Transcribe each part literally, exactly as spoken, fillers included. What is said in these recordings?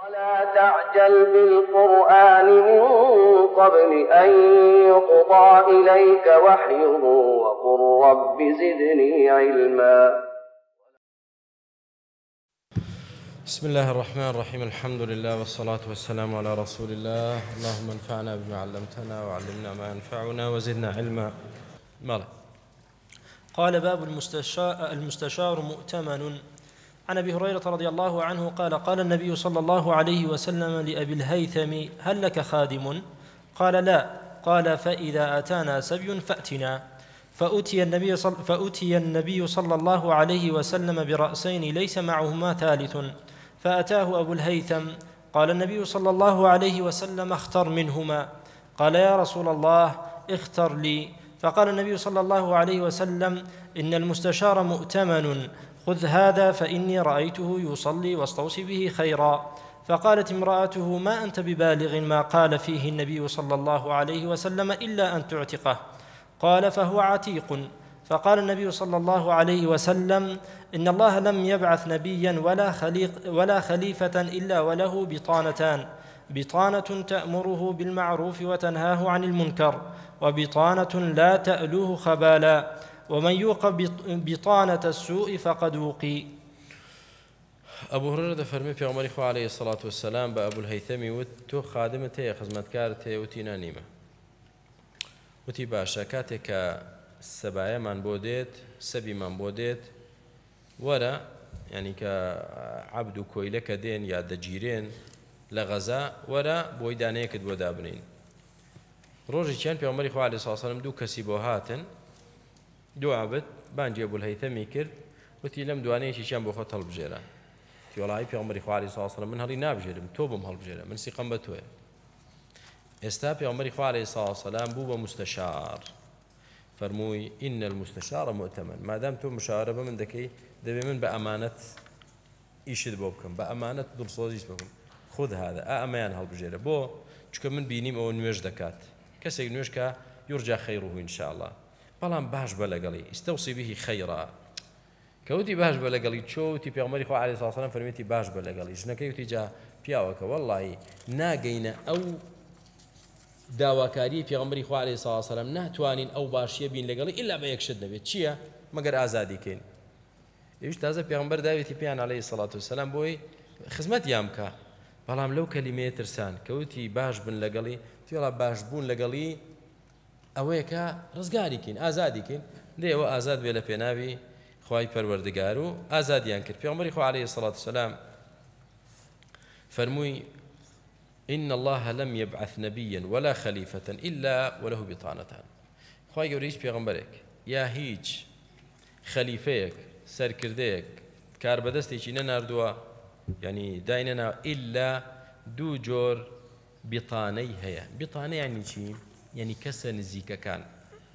ولا تعجل بالقرآن من قبل أن يقضى إليك وحيه وقل رب زدني علما. بسم الله الرحمن الرحيم. الحمد لله والصلاة والسلام على رسول الله. اللهم انفعنا بما علمتنا وعلمنا ما ينفعنا وزدنا علما. ماذا قال باب المستشار, المستشار مؤتمن. عن أبي هريرة رضي الله عنه قال قال النبي صلى الله عليه وسلم لأبي الهيثم هل لك خادم؟ قال لا. قال فإذا أتانا سبي فأتنا. فأتي النبي, صل فأتي النبي صلى الله عليه وسلم برأسين ليس معهما ثالث، فأتاه أبو الهيثم. قال النبي صلى الله عليه وسلم اختر منهما. قال يا رسول الله اختر لي. فقال النبي صلى الله عليه وسلم إن المستشار مؤتمن، خذ هذا فإني رأيته يصلي واستوصي به خيرا. فقالت امرأته ما أنت ببالغ ما قال فيه النبي صلى الله عليه وسلم إلا أن تعتقه. قال فهو عتيق. فقال النبي صلى الله عليه وسلم إن الله لم يبعث نبيا ولا, خليق ولا خليفة إلا وله بطانتان، بطانة تأمره بالمعروف وتنهاه عن المنكر، وبطانة لا تألوه خبالا، ومن يوق بطانة السوء فقد وقي. أبو هريرة فرمي في عمر إخوة عليه الصلاة والسلام بأبو الهيثمي وتو خادمته خزمتكارته وتينا نيمة وتي باشا كاتك السبايا من بوديت سبي من بوديت ولا يعني كعبد كويلك دين يا دجيرين لغزاء ولا بويدانيك دودابنين روجي كان في عمر إخوة عليه الصلاة والسلام دو كسيبو هاتن دو عبد بانجي أبو الهيثمي كرد وتي لم دوانيشي شان بو خط هالبجيرة تي والله في عمر إخوة عليه الصلاة والسلام من هالي نابجيرم توبم هالبجيرة من سيقم بتوه استا في عمر إخوة عليه الصلاة والسلام بو مستشار فرموي إن المستشار مؤتمن ما دام تو مشاربة من دكي دبي من بأمانة إيشد بوبكم بأمانة دول صوزيش بكم خذ هذا أمان هالبجيرة بو چکە من بینیم ئەوە نوێژ دەکات کەسێک نوێژ کە یورجا خەیڕه إن شاء الله بەڵام باش بە لەگەڵی ئیستەوسی بهی خەیڕا کەوتی باش بە لەگەڵی چۆتی پێغەمبەری خوا عەلەیهی سەلام فەرمێتی باش بە لەگەڵی ژنەکەی وتی جا پیاوەکە وەڵڵاهی ناگەینە ئەو داواکاری پێغەمبەری خوا عەلەیهی سەلام ناتوانین ئەو باشیە بین لەگەڵی ئیلا بە یەکشت دەبێت چییە مەگەر ئازادیکەین ئێوش تازە پێغەمبەر داوێتی پێیان عەلەیهی سەڵات وسەلام بۆی خزمەتیان بکە بەڵام لەو کەلیمەیە ترسان کەوتی باش بن لەگەڵی تێڵا باش بوون لەگەڵی ئەوەیە کە ڕزگاریکەین ئازادیکەین دێەوە ئازاد بێ لە پێناوی خوای پەروەردگار و ئازادیان کرد پێغەمبەری خوا عەلەیهی سەڵات وسەلام فەرمووی إن الله لم يبعث نبيا ولا خليفة إلا وله بطانتان خوای گەورە هیچ پێغەمبەرێک یا هیچ خەلیفەیەک سەرکردەیەک کاربەدەستێکی نەناردووە يعني دايننا إلا دو جور بطاني هي بطاني يعني شيء يعني كسر نزيكا كان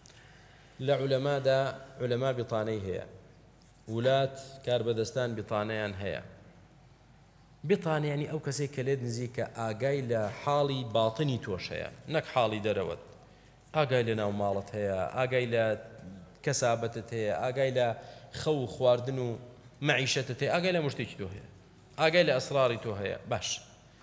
لعلماء دا علماء بطاني هي ولات كاربدستان بطانيان هي بطاني يعني أو كسي كليد نزيكا آقاي لحالي باطني توش هي نك حالي دروت آقاي لنا ومالت هي آقاي لكسابتت هي آقاي لخو خواردنو معيشتت هي آقاي لمشتيجتو هي ئاگای لە ئەسراری تۆ هەیە باش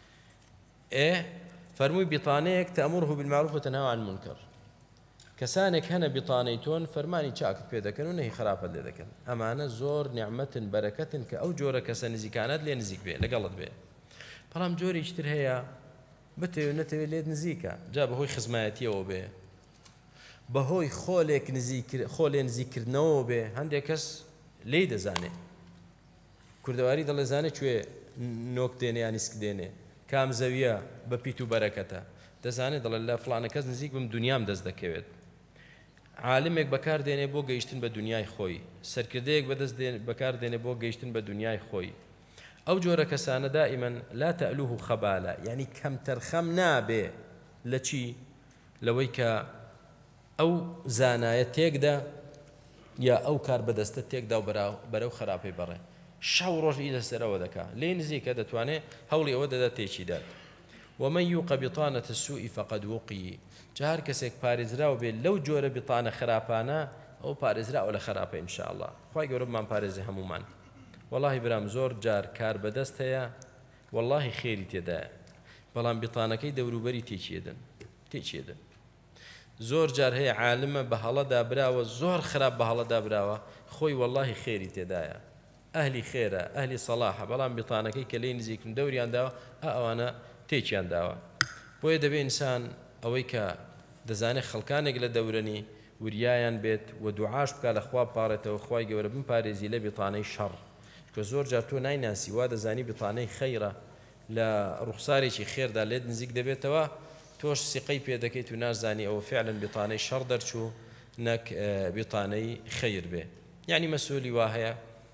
ئێ فەرمووی بیتانەیەک تەأمره بالمعروف وتنهى عن المنكر کەسانێک هەنە بیتانەی تۆن فەرمانی چاکت پێ دەکەن و نەهی خراپەت لێ دەکەن ئەمانە زۆر نیعمەتن بەرەکەتن کە ئەو جۆرە کەسە نزیکانت لێ نزیک بێ لەگەڵت بێ بەڵام جۆرێکی تر هەیە بتەوێت نەتەوێت لێت نزیکە جا بەهۆی خزمایەتیەوە بێ بەهۆی خۆلێک خۆلێ نزیکردنەوە بێ هەندێک کەس لێی دەزانێ کوردەواری دەڵێ زانێ کوێ نۆک دێنێ یان ئیسک دێنێ کام زەویە بە پیت و بەرەکەتە دەزانێت دەڵێ لە فڵانە کەس نزیک بم دونیام دەست دەکەوێت عالمێک بەکار دێنێ بۆ گەیشتن بە دنیای خۆی سەرکردەیەک بەدەست بەکار دێنێ بۆ گەیشتن بە دنیای خۆی ئەو جۆرە کەسانە دائیمەن لا تەئلوه خەبالە یعنی کەمتەر خەم نابێ لە چی لەوەی کە ئەو زانایە تێکدا یا ئەو کار بەدەستە تێکدا و بەرەو خراپەی بەڕێ شەو ڕۆژی لەسەرەوە دەکا لێ نزیکە دەتوانێت هەوڵی ئەوە دەدات تێکی دات ومن يوق بطانة السوء فقد وقي جار کەسێک پارێزراوە بێت لەو جۆرە بطانە خراپانە ئەو پارێزراوە لە خراپە إن شاء الله خوای گەورە بمان پارێزی هەمومان والله برام زۆر جار کار بەدەست هەیە والله خێری تێدایە بەڵام بیتانەکەی دەوروبەری تێچێدن تێچێدن زۆر جار هەیە عالمە بە هەڵەدا براوە زۆر خراپ بە هەڵەدا براوە خۆی واللهی خێری تێدایە ئەهلی خێرە ئەهلی سەڵاحە بەڵام بیتانەکەی کە لێی نزیکن دەوریان داوە ئەوانە تێکیان داوە بۆیە دەبێ ئینسان ئەوەی کە دەزانێت خەڵکانێک لە دەورەنی وریایان بێت و دوعاش بکە لە خوا پارێتەوە خوای گەورە بمپارێزی لە بیتانەی شەڕ کە زۆر جار تۆ نایناسی وا دەزانی بیتانەی خەیرە لە ڕوخسارێکی خێردا لێت نزیک دەبێتەوە تۆش سیقەی پێ دەکەیت و نازانی ئەوە فعلن بیتانەی شەڕ دەرچوو نەک بیتانەی خەیر بێ یعنی مەسئولی وا هەیە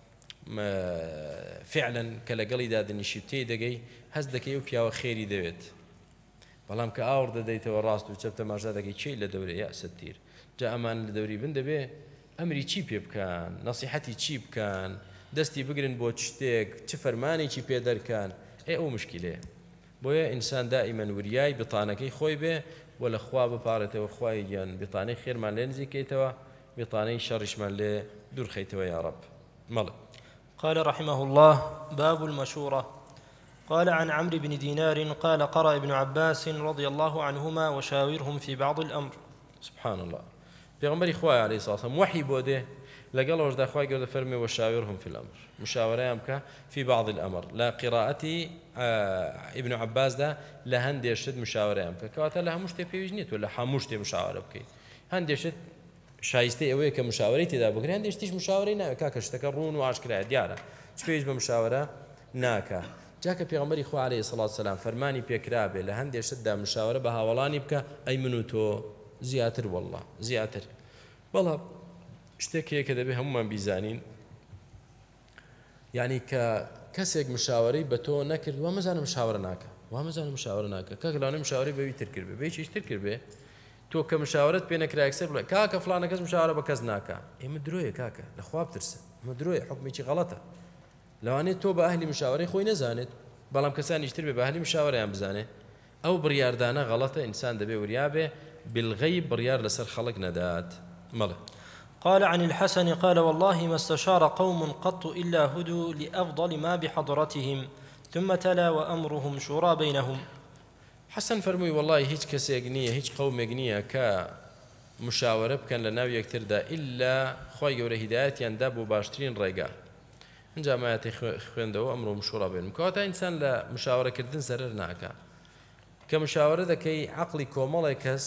فعلا کە لەگەڵی دادنیشی تێی دەگەی هەست دەکەی و پیاوە خێری دەوێت بەڵام کە ئاور دەدەیتەوە ڕاست و چەپ تەماشا دەکەی چی لە دەورە یاسە تیر جا ئەمان لە دەوری بن دەبێ ئەمری چی پێ بکەن نەسیحەتی چی بکەن دەستی بگرن بۆ شتێک چ فەرمانێکی پێ دەرکان ئێ ئەو مشکلێ بۆیە ئینسان دائیمەن وریای بتانەکەی خۆی بێ و لە خوا بپارێتەوە خوای گیان بتانەی خێرمان لێ نزیکەیتەوە بتانەی شەڕیشمان لێ دوورخەیتەوە یا ڕەب مەڵێ. قال رحمه الله باب المشورة. قال عن عمرو بن دينار قال قرأ ابن عباس رضي الله عنهما وشاورهم في بعض الأمر. سبحان الله. پیغمبری خوای علیه الصلاة والسلام وحی بوده لقال وجد خوای گرد فرمی وشاورهم في الأمر مشاوره امك في بعض الأمر لا قراءتي ابن عباس ده لهند يشد مشاوره امك كواتا لها مشتي بيوجنيت ولا حموشتي مشاوره بكي هند يشد شایسته ئەوەیە کە مشاوەی تێدا بگرێ هەندێک شتیش مشاوەی ناوێت کاکە شتەکە ڕوون و ئاشکرایە دیارە چ پێویست بە مشاوەرە ناکە جاکە پێغەمبەری خوا عەلەیهی سەڵات وسەلام فەرمانی پێکرابێ لە هەندێک شتدا مشاوەرە بە هاوڵانی بکە ئەی من و تۆ زیاتر وەڵڵا زیاتر بەڵام شتێک کە دەبێ هەمومان بیزانین یعنی کە کەسێک مشاوەرەی بە تۆ نەکرد وا مەزانم مشاوەرە ناکە وا مەزانم مشاوەرە ناکە کاکە لەوانەیە مشاوەرەی بەوی تر کرد بێ بەی چیش تر کرد بێ تۆ کە مشاورت پێ نەکرا ئەکسەر بڵێ کاکە فڵانە کەس مشاورە بە کەس ناکە ئێمە درۆیە کاکە لە خوا بترسە ئەمە درۆیە حکمێکی غەڵەتە لەوانەیە تۆ بە ئەهلی مشاورەی خۆی نەزانێت بەڵام کەسانیش تر بێ بە ئەهلی مشاورەیان بزانێ ئەو بڕیاردانە غەڵەتە ئینسان دەبێ وریا بێ بالغەیب بڕیار لەسەر خەڵک نەدات مەڵێ. قال عن الحسن قال والله ما استشار قوم قط إلا هدوا لأفضل ما بحضرتهم ثم تلا وأمرهم شورى بينهم. حسن فرمووی والله هیچ کەسێک نییە هیچ قەومێک نییە کە مشاورە بکەن لە ناو یەکتردا ئیلا خوای گەورە هیدایەتیاندا بۆ باشترین ڕێگا ئەنجا مایەتی خوێندەوە ئەمڕۆ مشوڕە بێن کەواتە ئینسان لە مشاورەکردن زەرەر ناکە کە مشاورە دەکەی عەقڵی کۆمەڵێک کەس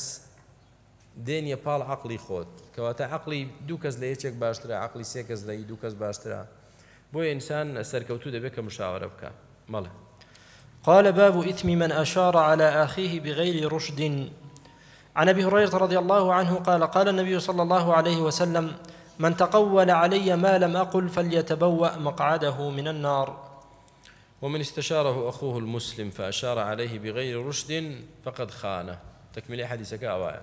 دێنیە پاڵ عەقڵی خۆت کەواتە عەقڵی دوو کەس لە یەکێک باشترە عەقڵی سێ کەس لە دوو کەس باشترە بۆیە ئینسان سەرکەوتوو دەبێت کە مشاورە بکە مەڵێ. قال باب إثم من أشار على أخيه بغير رشد. عن أبي هريرة رضي الله عنه قال قال النبي صلى الله عليه وسلم من تقول علي ما لم أقل فليتبوأ مقعده من النار. ومن استشاره أخوه المسلم فأشار عليه بغير رشد فقد خانه. تكمل حديثك أوايا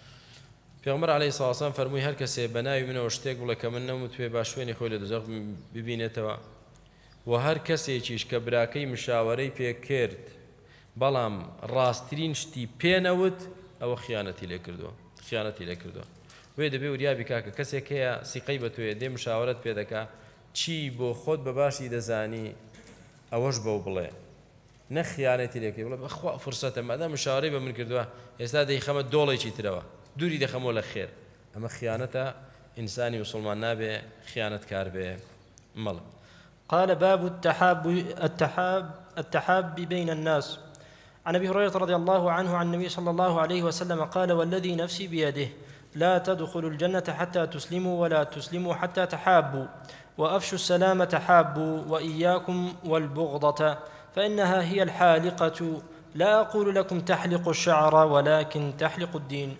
پیغمبر علیه الصلاة والسلام فرمووی هەر کەسێ بەناوی منەوە شتێک بڵێ کە من نەموت پێ با شوێنی خۆی لە دۆزەخ ببینێتەوە و هەر کەسێکیش کە براکەی مشاوەرەی پێ کرد بەڵام ڕاستترین شتی پێنەوت ئەوە خیانەتی لێ کردووە خیانەتی لێ کردووە وێ دەبێ وریابی کاکە کەسێک هەیە سیقەی بە تۆیە دێ مشاورەت پێ دەکا چی بۆ خۆت بە باشی دەزانی ئەوەش بەو بڵێ نە خیانەتی لێکەی بڵێ بەخوا فرسەتە مادام مشاورەی بە من کردووە ئێستا دەیخەمە دۆڵێکی ترەوە دووری دەخەمەوە لە خێر ئەمە خیانەتە ئینسانی موسڵمان نابێ خیانەتکار بێ مەڵە. قال باب التحاب التحاب التحاب بين الناس. عن أبي هريرة رضي الله عنه عن النبي صلى الله عليه وسلم قال والذي نفسي بيده لا تدخلوا الجنة حتى تسلموا ولا تسلموا حتى تحابوا وأفشوا السلام تحابوا وإياكم والبغضة فإنها هي الحالقة لا أقول لكم تحلق الشعر ولكن تحلق الدين.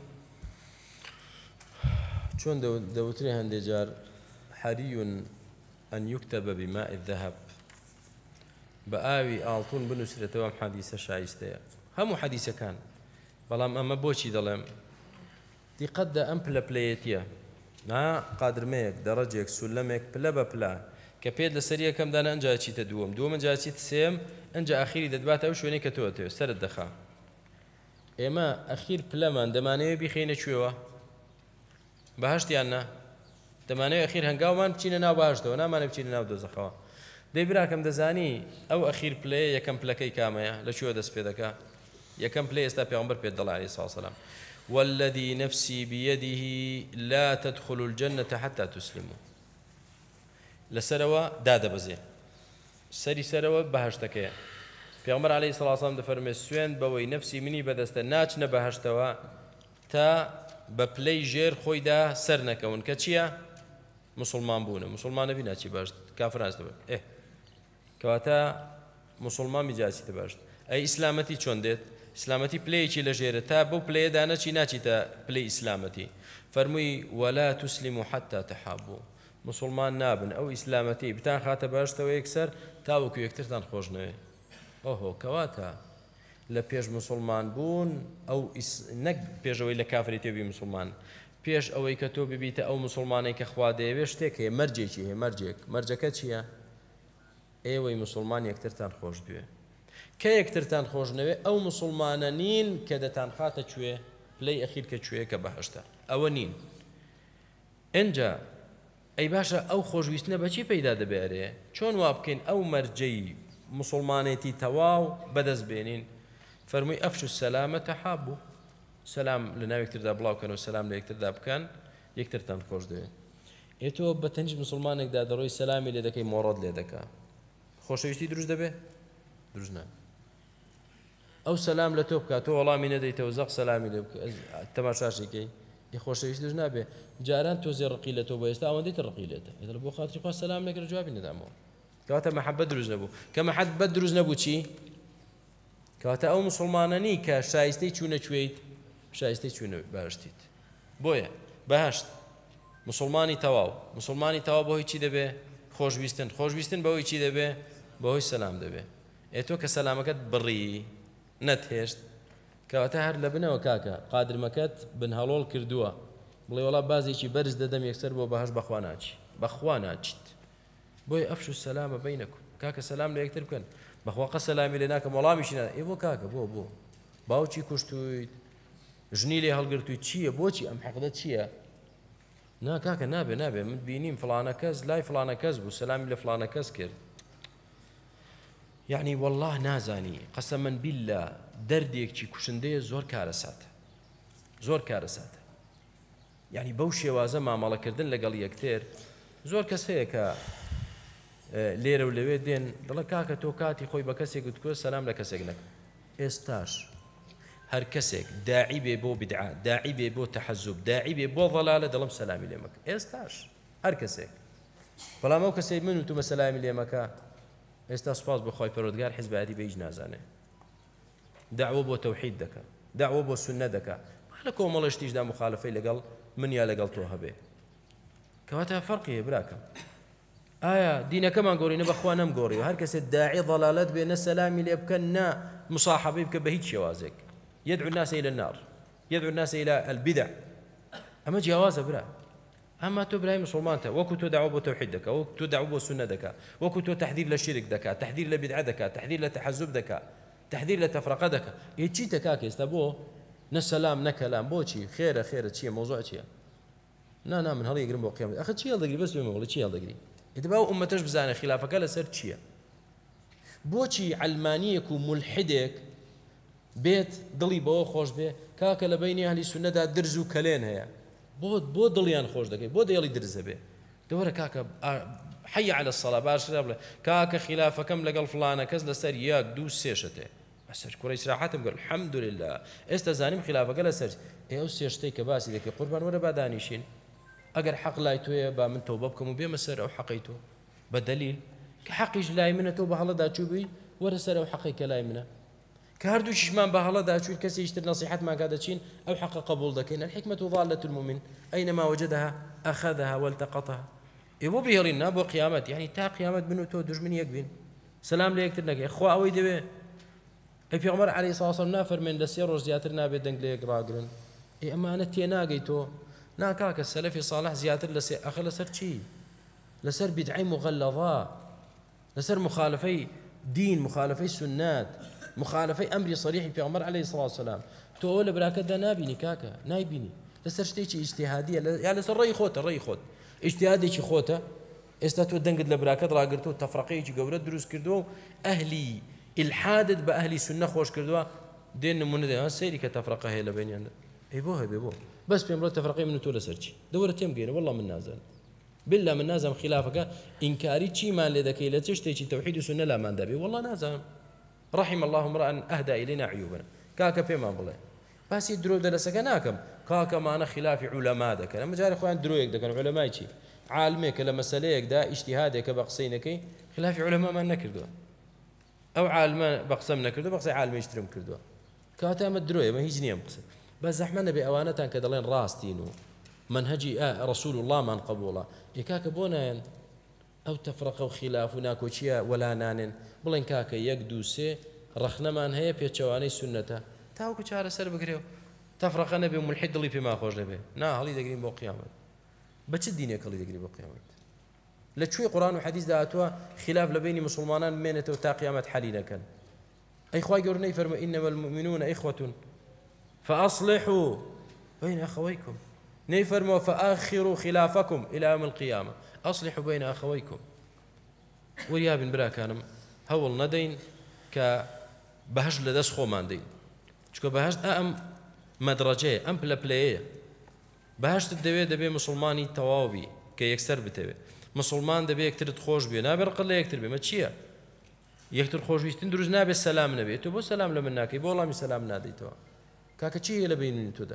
چون دوتري هندي جار حري أن يكتب بماء الذهب بآوي آلتون بنسرة حديثة شايستة هم حديثة كان بلام أما بوشي دلم دي قد أمبلا بلايتيا نا قادر ميك درجيك سلمك بلا بلا كبيد لسرية كم دانا أنجا چي تدوم دوم أنجا چي تسيم أنجا أخيري ددبات أو شويني كتوتو سر الدخا إما أخير بلا من دمانيو بخينة شويوه بەهشتیاننا دەمانەوێت ئەخیر هەنگاومان بچینە ناو باشتەوە نامانە بچینە ناو دۆزەخەوە دەی براکەم دەزانی ئەو ئەخیر پلێ یەکەم پلەکەی کامەیە لە کوێ دەست پێ دەکا یەکەم پلێ ئێستا پێغەمبەر پێ دەڵێ عەلەیهی سڵاتو وەسەلام والذي نفسي بيده لا تدخلوا الجنة حتى تسلموا لسروا دادا بزي سري سروا بهشتكيا پیغمبر عليه الصلاة والسلام دفرمي سوين بوي نفسي مني بدست ناچ نبهشتوا تا بپلی جير خوي دا سر نكون كچيا مسلمان بونه مسلمان نبي ناچي باشت كافر است اه كواتا مسلمان مجاسي تباشت اي اسلامتي چون ديت اسلامتي بلاي چي لجيره تا بو بلاي دانا چي ناچي تا بلاي اسلامتي فرمي ولا تسلموا حتى تحابوا مسلمان نابن او اسلامتي بتان خاطر باشتو يكسر تاوكو يكترتان خوشنوي اوهو كواتا لە پێش مسلمان بوون ئەو نەک پێشەوەی لە کافری تێبی مسلمان پێش ئەوەی کە تۆ ببیتە ئەو مسلمانەی کە خوا دەیەوێت شتێک هەیە مەرجێکی هەیە مەرجێک مەرجەکە چییە؟ ئێوەی مسلمان یەکترتان خۆش بوێ کە یەکترتان خۆش نەوێ ئەو مسلمانە نین کە دەتان خاتە کوێ پلەی ئەخیر کە کوێ کە بەهەشتە ئەوە نین ئەنجا ئەی باشە ئەو خۆشویستنە بەچی پەیدا دەبێرێ چۆن وا بکەین ئەو مەرجەی مسلمانێتی تەواو بەدەست بێنین فرمي أفشوا السلامة تحابوا سلام لنا يكتر ذا بلاو كانوا سلام لا يكتر ذا بكان يكتر تنخوش ده يتو بتنج مسلمانك دا دروي سلامي لدك مورد لدك خوش يشتي دروز دبه دروزنا أو سلام لتوبك تو والله من يدي توزق سلامي لك التماشاشي كي يخوش يشتي دروزنا به جاران تو زي رقيلة توبه يستا أو ديت الرقيلة إذا لبو خاطر يقول سلام لك الجواب ندامه كواتا محبة دروز نبو كما حد بدروز نبو شي کەواتە ئەو مسلمانانی کە شایستەی چوونە کوێیت شایستەی چوونە باشتیت بۆیە بەهەشت مسلمانی تەواو مسلمانی تەواو بۆ هیچی دەبێ خۆشویستن خۆشویستن بەهۆی چی دەبێ بەهۆی سەلام دەبێ ئێ تۆ کە سەلامەکەت بڕی نەتهێشت کەواتە هەر لە بنەوە کاکە قادرمەکەت بن هەڵۆڵ کردووە بڵێ وەڵا بازێکی بەرز دەدەم یەکسەر بۆ بەهەشت بەخوا ناچی بەخوا ناچیت بۆیە ئەفشوا السەلامە بەینەکم کاکە سەلام لە یەکتر بکەن بەخوا قە سەلامی لێ ناکەم وەڵامیشی نا ئێ بۆ کاکە بۆ بۆ باوکی کوشتویت ژنی لێ هەڵگرتوویت چییە بۆچی ئەم حەقدە چییە نا کاکە نابێ نابێ من بینیم فڵانە کەس لای فڵانە کەس بوو سەلامی لە فڵانە کەس کرد یعنی والله نازانی قەسەمەن بیللا دەردێکی کوشندەیە زۆر کارەساتە زۆر کارەساتە یعنی بەو شێوازە مامەڵەکردن لەگەڵ یەکتر زۆر کەس هەیە کە لێرە و لەوێ دێن دڵە کاکە تۆ کاتی خۆی بە کەسێک وتکۆ سەلام لە کەسێک نەکە ئێستاش هەر کەسێک داعی بێ بۆ بدعا داعی بێ بۆ تەحەزوب داعی بێ بۆ ضەلالە دڵم سەلامی لێ مەکە ئێستاش هەر کەسێک بەڵام ئەو کەسێک من و تومە سەلامی لێ مەکە ئێستا سوپاس بۆ خۆی پەروەردگار حیزب بە هیچ نازانێ داعوە بۆ تەوحید دەکە داعوە بۆ سوننە دەکا لە کۆمەڵە شتیشدا مخالفەی لەگەڵ من یا لەگەڵ تۆ هەبێ کەواتە فەرقی هەیە براکەم آية دينك ما نقولي نبخوا نمقوري وهر كس الداعي ضلالات بين السلام اللي يبكنا مصاحبي بك بهيج شوازك يدعو الناس إلى النار يدعو الناس إلى البدع أما جوازه بلا أما تو براي مسلمان تا وكو تدعو بتوحيدك وكو تدعو بسنتك وكو تحذير للشرك دك تحذير لبدعتك تحذير لتحزب دك تحذير لتفرقة دك يجي تكاك يستبوه نسلام نكلام بوشي خير خير شيء موضوع شيء نا نا من هذا يقرب وقيام أخذ شيء يلا بس بيمغلي شيء يلا قري إذا أمتش بزانة خلافك لا سر شيء بوشي علمانيك وملحدك بيت ضلي بو خوش به كاك لبين أهل السنة درزو كلين هي بود بود ضليان خوش دكي بود يلي درز به دورة كاك حي على الصلاة باشر كاك خلافك كم لقل فلانة كز لسر ياك دوس سيشته بس كوريس راحتهم قال الحمد لله استزانم خلافك لا سر إيه سيشتي كباسي ذكي قربان ولا بعدانيشين أجر حق لا يتوي با من توبة بكم وبيا مسر أو حقيته بدليل كحقيش لا يمنه توبة الله دا تشوبي ورسر أو حقيك لا يمنه كهردو ششمان به الله دا تشوي كسي يشتري نصيحة ما قاعدة تشين أو حق قبول دكين الحكمة ضالة المؤمن أينما وجدها أخذها والتقطها يبو بيهرنا بو قيامت يعني تا قيامت بنو تو دجمن يقبين سلام ليك ترنك إخوة أوي دبي أي في عمر عليه الصلاة والسلام نافر من دسير وزياترنا بدنك ليك راقرن إيه أما أنا تيناقيتو نا كاك السلفي صالح زياتر لسي أخي لسر شي لسر بدعي مغلظة لسر مخالفي دين مخالفي سنات مخالفي أمري صريح في عمر عليه الصلاة والسلام تو أول براكة دا نابيني كاكا نايبيني لسر شتيشي اجتهادية يعني لسر رأي خوته رأي خوت اجتهادي شي خوته ئێستا تۆ دەنگت لە براکەت ڕاگرتو و تەفرەقەیەکی گەورە دروست کردووە و ئەهلی ئیلحادت بە ئەهلی سوننە خۆش کردووە دێن نمونە دێ سەیری کە تەفرەقە هەیە لە بینیاندا ئەی بۆ هەبێ بۆ بەس پێم بڵێ تەفرەقەی من و تۆ لەسەرچی دەوەرە تێم گەێنە وەڵڵا من نازانم بالله من نازانم خلافەکە ئینکاری چیمان لێ دەکەی لە چ شتێکی تەوحید و سوننە لامان دەبێ وەڵڵا نازانم رحم الله امرأ أهدى إلينا عيوبنا كاكا بيمان بڵێ باسی درۆ دەرەسەکە ناکەم کاکەمانە خلافی عولەما دەکەن ئەمە جارێ خۆیان درۆیەک دەکەن عولەمای چی عالمێکە لە مەسەلەیەکدا ئیجتیهادێکە بە قسەی نەکەی خلافی عولەمامان نەکردووە ئەو عالمە بە قسەم نەکردو بە قسەی عالمێشترم کردووە کاتە ئەمە درۆیە مە هیچ نییە قسە بە زەحمە نەبێ ئەوانەتان کە دەڵێن ڕاستین و منهجی رسول اللهمان قبوڵە ئێ کاکە بۆ نایەن ئەو تەفرەقە و خلاف و ناکۆچیە وەلا نانێن بڵێن کاکە یەک دوو سێ ڕەخنەمان هەیە پێچەوانەی سونەتە تاوکو چارەسەر بگرێ و تەفرەقە نەبێ و ملحید دڵی پێما خۆش دەبێ نا هەڵی دەگرین بۆ قیامەت بە چ دینێک هەڵی دەگری بۆ قیامەت لە کوێ قورآن و حەدیث داهاتووە خلاف لە بینی مسلمانان بمێنێتەوە تا قیامەت حەلی نەکەن ئەی خوای گەورە نەیفەرمێ ئینەمە المؤمنون ئیخوەة فأصلحوا بين أخويكم نيفرموا فآخروا خلافكم إلى يوم القيامة أصلحوا بين أخويكم وريا بن برا كانم هول ندين ك بهش لدس خومان دين شكو بهش أم مدرجة أم بلا بلاية بهش تدوي دبي مسلماني توابي كي يكسر بتبي مسلمان دبي يكتر تخوش بيه نابر قل يكتر بيه ما تشيا يكتر خوش بيستن دروز نابي السلام نبي تو بو سلام لمناكي بو الله من سلام نادي تو كاكا چی لە بینی تۆدا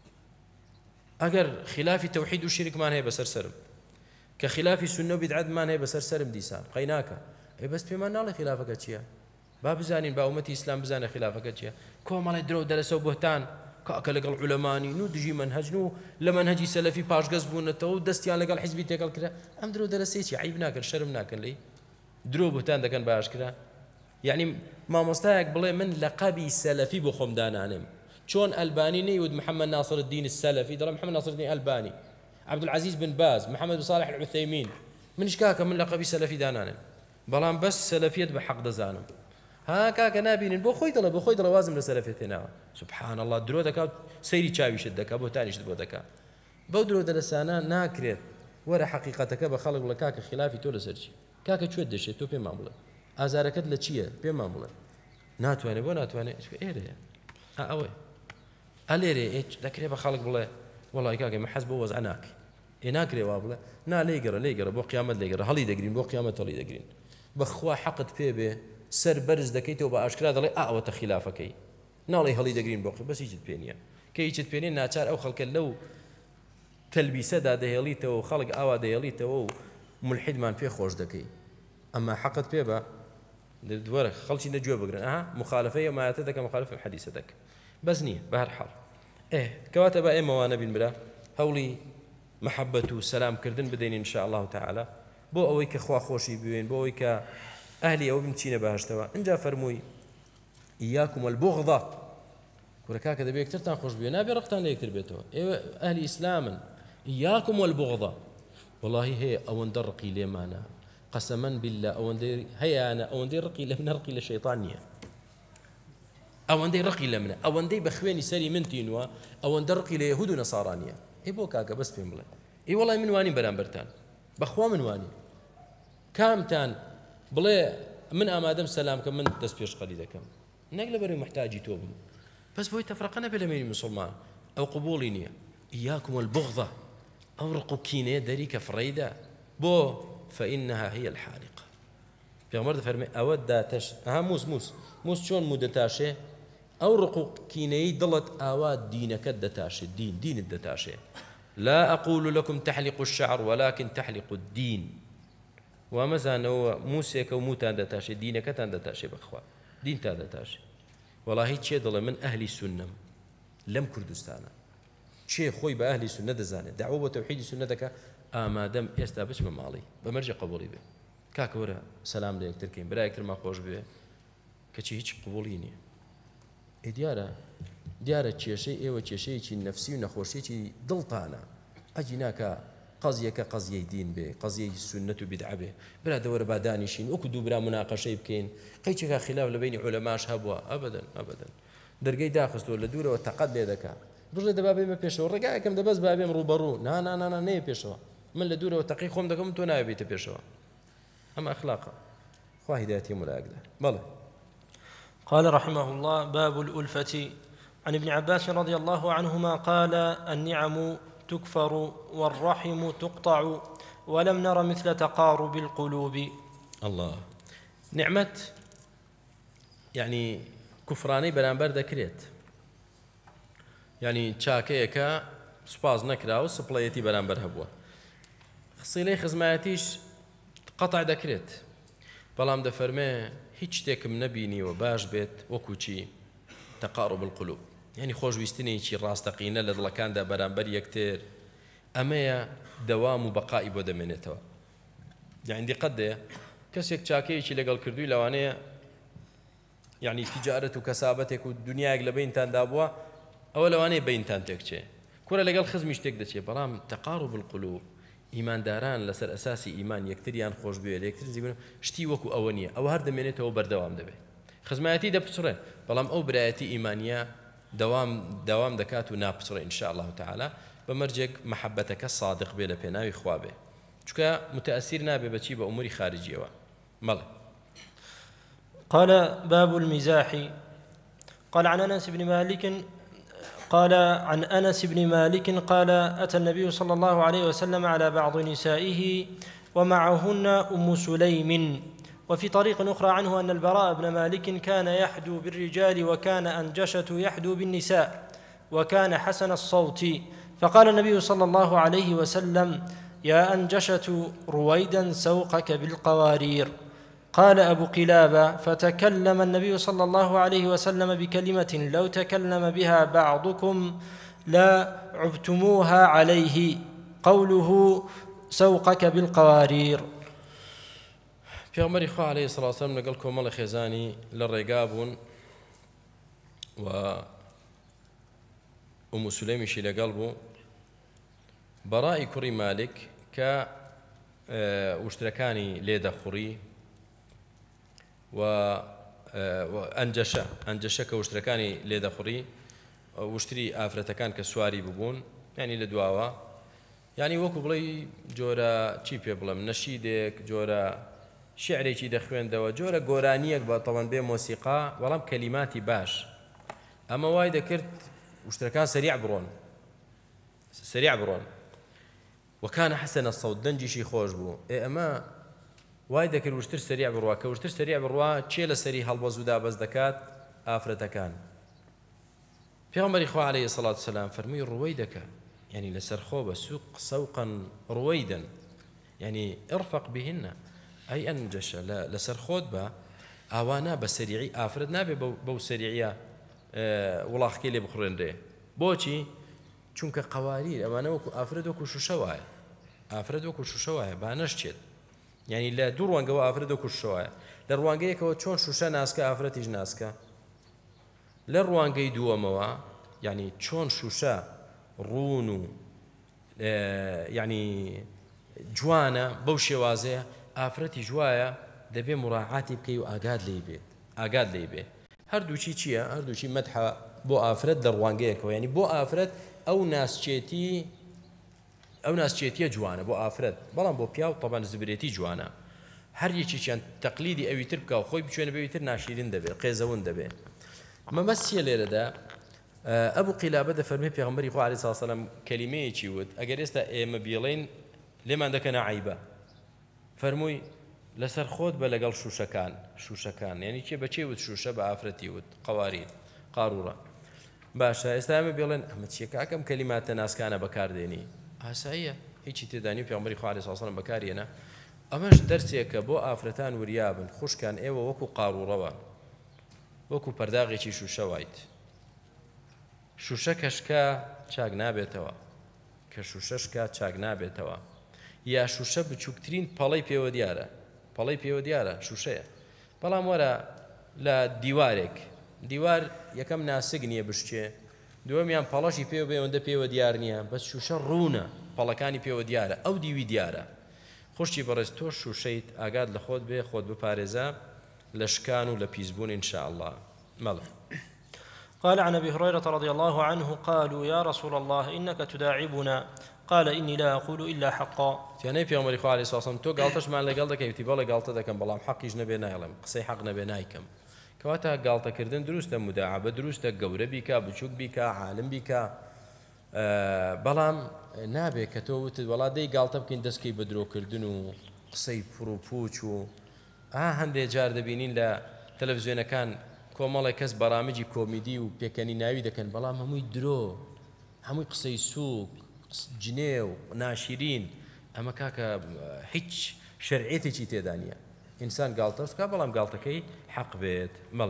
ئەگەر خلافی تەوحید و شیرکمان هەیە بەسەر سرم کە خلافی سونە و بیدعەتمان هەیە بەسەر سرم دیسان قەی ناکە ئەی بەس پێمان ناڵێ خلافەکە چییە با بزانین با ئومەتی ئیسلام بزانە خلافەکە چییە کۆمەڵی درۆ دەرەسە و بۆتان کاکە لەگەڵ عولەمانی و دژی منهەج و لە منهەجی سەلەفی پاشگەز بوونەتەوە و دەستیان لەگەڵ حیزبی تێکەڵ کرا ئەم درۆ دەرەسەی چی عیب ناکەن شەرم ناکەن لێی درۆ بۆتان دەکەن باشکرا یعنی مامۆستایەک بڵێ من لەقەبی سەلەفی بۆ خۆم دانانم شون ألباني نيود محمد ناصر الدين السلفي درا محمد ناصر الدين ألباني عبد العزيز بن باز محمد بن صالح العثيمين من شكاك من لقبي سلفي دانان بلان بس سلفية بحق دزانم ها كاك نابين بو خوي دلا بو خوي دلا وازم لسلفيتنا سبحان الله درو دكا سيري تشاوي شدك ابو تاني شد بودكا بو درو دلسانا ناكرت ورا حقيقتك بخلق ولا كاك خلافي تو لسرجي كاك شو دشي تو بي معموله ازاركت لچيه بي معموله ناتواني بو ناتواني ايه ها اوي ئەلێرێ دەکرێ بە خەڵک بڵێ وەڵی کاکە مە حەز بۆ وەزع ناکەی ئێ ناکرێ وا بڵێ نا لێگەڕە لێگەڕە بۆ قیامەت لێگەڕە هەڵی دەگرین بۆ قیامەت هەڵی دەگرین بەخوا حەقت پێ بێ سەر بەرز دەکەیتەوە بە ئاشکرا دەڵێ ئاوەتە خلافەکەی ناڵی هەڵی دەگرین بۆ بەس هیچت پێ نییە کە هیچت پێ نیە ناچار ئەو خەڵکە لەو تەلبیسەدا دەهێڵیتەوە و خەڵک ئاوا دەهێڵیتەوە و ملحیدمان پێ خۆش دەکەی ئەمما حەقت پێ بە دووەرە خەڵکی نەگوێ بگرن ئەها مخالفەی ئەمایەتە دەکە مخالفە حەدیثە دەکە بەس نییە بە هەر حاڵ إيه كواتب أئمة وأنا بن بلا هولي محبة وسلام كردن بدين إن شاء الله تعالى بو أويك خوا خوشي بوين بو أويك أهلي أو بنتينا بهشتوا إن جا فرموي إياكم والبغضة وركا كذا بيكتر تنخوش بيو نابي رقتان ليكتر بيتو إيه أهلي إسلاما إياكم والبغضة والله هي أو ندرقي لمانا قسما بالله أو ندير هيا أنا أو ندير رقي لمن رقي لشيطانية أو عندي رقي لمنه أو عندي بخواني سري من تينوا أو عندي رقي ليهود ونصارانية إيه بو كاكا بس فيهم بلا إيه والله من واني برامبرتان بخوا من واني كامتان بلا من أمادم سلام كم من تسبيش قليلا كم نقل بري محتاجي توبهم بس بوي تفرقنا بلا مين مسلمان أو قبولينية إياكم والبغضة أو رقوكينية دريك فريدة بو فإنها هي الحالقة في غمرة فرمي أود تش ها موس موس موس شون مودتاشي أو رقوق كيني ضلت آوات دينك الدتاشي الدين دين الدتاشي لا أقول لكم تحلقوا الشعر ولكن تحلقوا الدين ومزان هو موسيك وموتان دتاشي دينك تان دتاشي بخوا دين تان دتاشي والله تشي ضل من أهل السنة لم كردستان شي خوي بأهل السنة دزانه دعوة وتوحيد السنة دك آما دم يستابش بمالي بمرجع قبولي به كاكورا سلام ليك تركين برايك ما خوش به كشي هيك قبوليني دیارە دیارە کێشەی ئێوە کێشەیەکی نەفسی و نەخۆشیێکی دڵتانە ئەجیناکە قەزیەکە قەزیەی دین بێ قەزیەی سونەت و بیدعە بێ برا دەوەرە با دانیشین وەکو دوو برا مناقەشەی بکەین قەیچێکا خلاف لە بینی عولەماش هەبووە ئەبەدەن ئەبەدەن دەرگەی داخستەوە لە دوورەوە تەقەت لێ دەکا بژێ دەبا بێمە پێشەوە ڕێگایەکەم دەبەست با بێم ڕوبەڕوو نا نا نا نەیە پێشەوە من لە دوورەوە تەقی خۆم دەکەم تۆ نابێتە پێشەوە ئەمە ئەخلاقە خوا هیدایەتی مولایەکدا بەڵێ. قال رحمه الله باب الألفة. عن ابن عباس رضي الله عنهما قال النعم تكفر والرحم تقطع ولم نر مثل تقارب القلوب. الله نعمة يعني كفراني بەرامبەر دەکرێت يعني چاکەیەکە سوپاز نەکرا و سپڵەیەتی بەرامبەر هەبووە خسیلەی خزمایەتیش قەتع دەکرێت بەڵام دەفەرمێ هیچ شتێکم نەبینیوە باش بێت وەکو چی تەقارب القلوب يعني خۆشویستنێکی ڕاستەقینە لە دڵەکاندا بەرامبەر یەکتر ئەمەیە دەوام و بەقای بۆ دەمێنێتەوە يعني دیقەت دێ کەسێک چاکەیەکی لەگەڵ کردووی لەوانەیە يعني تجارەت و کەسابەتێک و دنیایەک لە بینتاندا بووە ئەوە لەوانەیە بینتان تێکچێ کورە لەگەڵ خزمی شتێک دەچێت بەڵام تەقارب القلوب ئیمانداران لەسەر ئەساسی ئیمان یەکتریان خۆش بوێ یەکتر زیبن شتی وەکو ئەوە نییە ئەوە هەر دەمێنێتەوە بەردەوام دەبێت خزمایەتی دەپچڕێ بەڵام ئەو برایەتی ئیمانیە دەوام دەوام دەکات و ناپچڕێ ئینشاء الله تعالی بەمەرجێک مەحەبەتەکە صادق بێ لە پێناوی خوا بێ چونکە متأثیر نابێ بەچی بە ئوموری خارجیەوە. مەڵێ. قال باب المزاح. قال عن أنس بن مالك قال عن أنس بن مالك قال أتى النبي صلى الله عليه وسلم على بعض نسائه ومعهن أم سليم. وفي طريق أخرى عنه أن البراء بن مالك كان يحدو بالرجال وكان أنجشة يحدو بالنساء وكان حسن الصوت فقال النبي صلى الله عليه وسلم يا أنجشة رويدا سوقك بالقوارير. قال أبو قلابة فتكلم النبي صلى الله عليه وسلم بكلمة لو تكلم بها بعضكم لا عبتموها عليه قوله سوقك بالقوارير. في عمر إخوة عليه الصلاة والسلام لقال كومال خيزاني للرقابون و أم سليم شي لقلبه براء كري مالك ك واشتركاني ليدا خوري وأنجشة أنجشة كوشتركاني ليدا خوري واشتري آفرتكان كسواري ببون يعني لدواوا يعني وكو بلي جورا تشيبي بلا من نشيدك جورا شعري شي دخوين دوا جورا قورانيك طبعا بين موسيقى ولم كلماتي باش أما وايد ذكرت واشتركان سريع برون سريع برون وكان حسن الصوت دنجي شي خوش بو إيه أما وايد ذكر وشتر سريع بروا كوشتر سريع بروا تشيل سريع هالبزودا بس دكات آفرتكان في عمر إخوة عليه الصلاة والسلام فرمي رويدك يعني لسر خوبة سوق سوقا رويدا يعني ارفق بهن أي أنجش لا لسر خودبة أوانا بسريعي آفرد نابي بو سريعية أه والله أحكي لي بخرين ريه بوشي چونك قوارير أوانا وكو آفرد وكو شوشوايا آفرد وكو شوشوايا بانشتشد يعني لا دور وانقوا آفرد وكو شوشوايا لروانقيا كوا چون شوشا ناسكا آفرتيج ناسكا لروانقي دواموا يعني چون شوشا رونو أه يعني جوانا بوشي وازيه آفرەتی جوایە دەبێ مراعاتی بکەی و ئاگاد لێی بێت ئاگاد لێی بێ هەردووچی چییە هەردووچی مەدحە بۆ ئافرەت لە ڕوانگەیەکەوە ینی بۆ ئافرەت ئەو ناسچێتی ئەو ناسچێتیە جوانە بۆ ئافرەت بەڵام بۆ پیا و تەبەن زبرێتی جوانە هەر یەکێکیان تەقلیدی ئەوی تر بکە و خۆی بچێنە بەوی تر ناشیرین دەبێت قێزەون دەبێت مەمەسیە لێرەدا ئەبوو قیلابە دەفەرمێ پێغەمبەری خوا عەلەیهی سەڵاتو وسەلام کەلیمەیەکی وت ئەگەر ئێستا ئێمە بیڵێین لێمان دەکەنە عەیبە فرمووی لەسەر خۆت بە لەگەڵ شوشەکان شوشەکان یعنی چێ بەچێ وت شوشە بە ئافرەتی وت قەواریر قاڕوڕە باشە ئێستا ئێمە بڵێن ئەمە چیە کاکەم کەلیماتە ناسکانە بەکاردێنی ئاساییە هیچی تێدانی و پێغەمبەری خوا عەلەیهی سەڵاتو وسەلام بەکارهێنا ئەمەش دەرسێکە بۆ ئافرەتان وریابن خوشکان ئێوە وەکو قاڕوڕەوە وەکو پەرداغێکی شوشە وایت شوشە کەشکە چاک نابێتەوە کە شوشەشکە چاک نابێتەوە یا شوشە بچووکترین پەڵەی پێوە دیارە پەڵەی پێوە دیارە شوشەیە بەڵام وەرە لە دیوارێک دیوار یەکەم ناسک نییە بشتێ دووەمیان پەڵەشی پێوە بێوەندە پێوە دیار نییە بەس شوشە ڕوونە پەڵەکانی پێوە دیارە ئەو دیوی دیارە خوشتی بەڕێز تۆ شوشەیت ئاگاد لە خۆت بێ خۆت بپارێزە لە شکان و لە پیسبوون ئینشاء الله مەڵێ. قال عن أبي هريرة رضي الله عنه قالوا يا رسول الله إنك تداعبنا قال إني لا أقول إلا حقا. يعني في عمر إخوة عليه الصلاة والسلام تو قالتش مع اللي قالتك يبتي بالله قالت ذاك بلام حقيش نبي نايلم قصي حق نبي نايكم كواتا قالت كردن دروست مداعبة دروست جورة بيكا بتشوك بيكا عالم بيكا أه بلام نابي كتوت ولا دي قالت بكين دسكي بدرو كردنو قصي بروبوتشو آه هندي جار دبينين لا تلفزيون كان كومالي كاس برامجي كوميدي وبيكاني ناوي ده كان بلام همو يدرو همو قصي سوق جنيو ناشرين أما كاكا حج شرعيتي شي تدانيا إنسان قالتش كابلام قالتكي حق بيت ملا.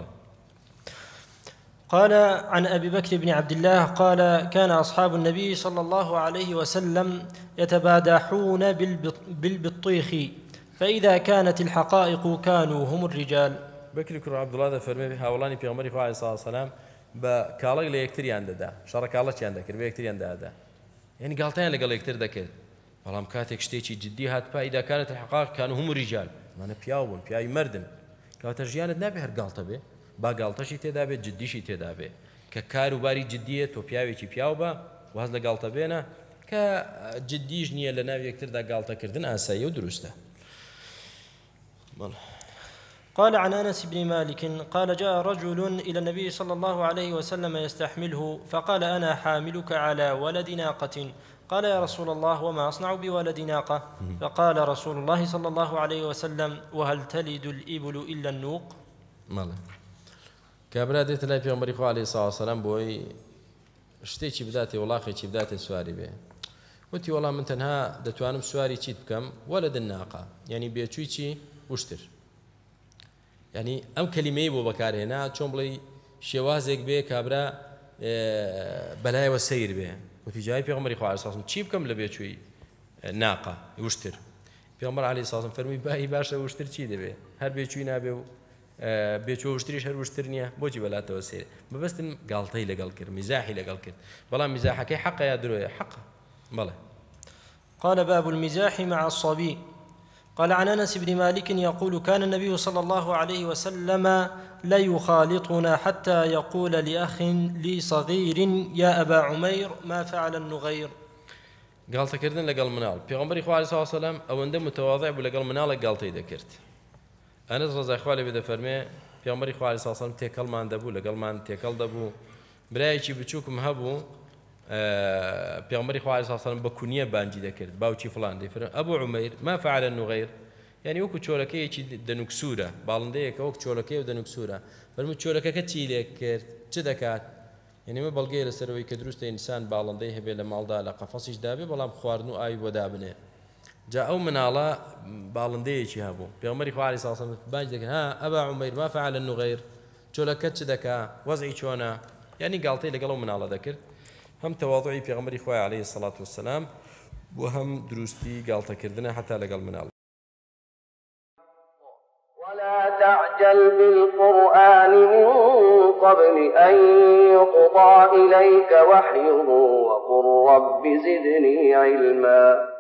قال عن أبي بكر بن عبد الله قال كان أصحاب النبي صلى الله عليه وسلم يتبادحون بالبطيخ فإذا كانت الحقائق كانوا هم الرجال. بكر كر عبد الله فرمي هاولاني بيغمري عليه الصلاة والسلام بكالق ليكتري عنده شرك الله شي عندك بيكتري عنده يعني قالتين اللي قال يكتر ذاك والله مكاتك شتيشي جدي هات إذا كانت الحقائق كانوا هم الرجال أنا بياون بياي مردن كاتر جيانت نبي هر قالته به با قالته شي تدابه جدي شي تدابه ككارو باري جدية تو بياوي شي بياوبا وهذا قالته بينا كجديش نية لنا يكتر ذا قالته كردن أسايا ودرسته. قال عن أنس بن مالك قال جاء رجل إلى النبي صلى الله عليه وسلم يستحمله فقال أنا حاملك على ولد ناقة قال يا رسول الله وما أصنع بولد ناقة فقال رسول الله صلى الله عليه وسلم وهل تلد الإبل إلا النوق. مالا كابرادت لا في عمر عليه الصلاة والسلام بوي شتيشي بداتي والله خيشي بداتي سواري به وتي والله من تنها دتوانم سواري تشيت بكم ولد الناقة يعني بيتشويتشي وشتر يعني أم كلمة بو بكار هنا شون بلي شوازك به كابرا بلاي والسير به وفي جاي في عمر عليه الصلاة والسلام تشيب كم لبيتشوي ناقة وشتر في عمر عليه الصلاة والسلام فرمي باهي باشا وشتر تشي دبي هر بيتشوي نابه بيتشوي وشتريش هر وشترنيا بوجي بلا توسير ما بس قالتي لقال كر مزاحي لقال كر بلا مزاحك حق يا دروي حق بلا. قال باب المزاح مع الصبي. قال عن أنس بن مالك يقول كان النبي صلى الله عليه وسلم لا يخالطنا حتى يقول لأخ لي صغير يا أبا عمير ما فعل النغير. قال تكردن لقال منال بيغمبري إخوة عليه الصلاة والسلام أو عنده متواضع بلقال منال قال تيذكرت أنا رضا إخوالي بدا فرمي بيغمبري إخوة عليه الصلاة والسلام تيكل ما عندبو لقال ما عند تيكل دبو برايشي بتشوكم هبو بيغمبري إخوة عليه الصلاة والسلام بكونية بانجي ذكرت باوشي فلان دي فرم أبو عمير ما فعل النغير يعني وكو تشولكي يجي دنكسورة بالنديك وكو تشولكي ودنكسورة فرمو تشولكي كتشيلي كرت تدكات يعني ما بلقي لسروي كدروست إنسان بالنديه بلا مالدا لا قفصيش دابي بلا خوارنو أي ودابنه جاءوا من الله بالنديه شهابو بيغمري إخوة عليه الصلاة والسلام بانج ذكر ها أبا عمير ما فعل النغير تشولكي تدكا وضعي شونا يعني قالتي لقالوا من الله ذكر هم تواضعي بيغمري إخوة عليه الصلاة والسلام وهم دروستي قالت كردنا حتى لقال من الله. ولا تعجل بالقرآن من قبل أن يقضى إليك وحيه وقل رب زدني علما.